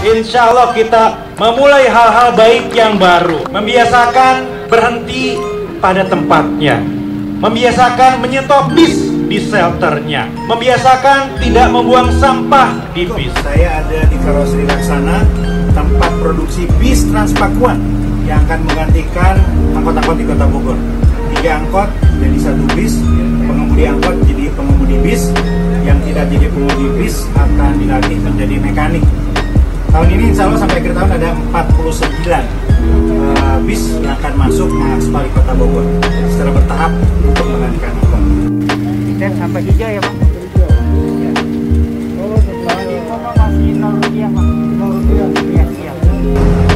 insya Allah kita memulai hal-hal baik yang baru. Membiasakan berhenti pada tempatnya, membiasakan menyetop bis di shelternya, membiasakan tidak membuang sampah di bis. Saya ada di Karoseri Laksana, tempat produksi bis Transpakuan yang akan menggantikan angkot-angkot di Kota Bogor. 3 angkot jadi 1 bis, pengemudi angkot jadi pengemudi bis, yang tidak jadi pengemudi bis akan dilatih menjadi mekanik. Tahun ini insya Allah sampai akhir tahun ada 49 bis yang akan masuk mengaspal di Kota Bogor secara bertahap untuk menggantikan angkot. Dan sampai hijau ya Bang? Ya. Oh, setelah itu masih 0 rupiah Bang. 0 rupiah? Iya.